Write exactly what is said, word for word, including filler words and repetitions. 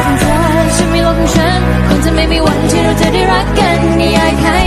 ของเธอฉันมีโลกของฉันคงจะไม่มีวันที่เราจะได้รักกันนิยายแค่